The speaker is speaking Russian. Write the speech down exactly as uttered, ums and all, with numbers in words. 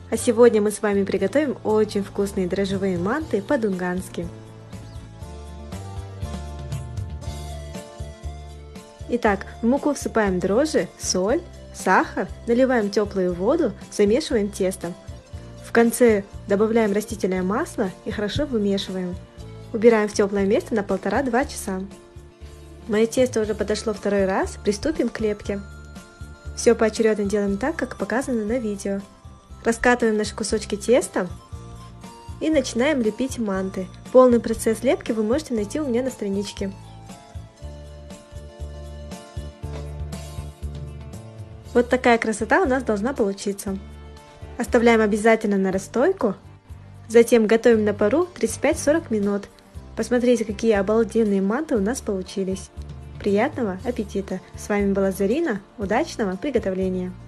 А сегодня мы с вами приготовим очень вкусные дрожжевые манты по-дунгански. Итак, в муку всыпаем дрожжи, соль, сахар, наливаем теплую воду, замешиваем тесто. В конце добавляем растительное масло и хорошо вымешиваем. Убираем в теплое место на полтора-два часа. Мое тесто уже подошло второй раз, приступим к лепке. Все поочередно делаем так, как показано на видео. Раскатываем наши кусочки теста и начинаем лепить манты. Полный процесс лепки вы можете найти у меня на страничке. Вот такая красота у нас должна получиться. Оставляем обязательно на расстойку. Затем готовим на пару тридцать пять-сорок минут. Посмотрите, какие обалденные манты у нас получились. Приятного аппетита! С вами была Зарина. Удачного приготовления!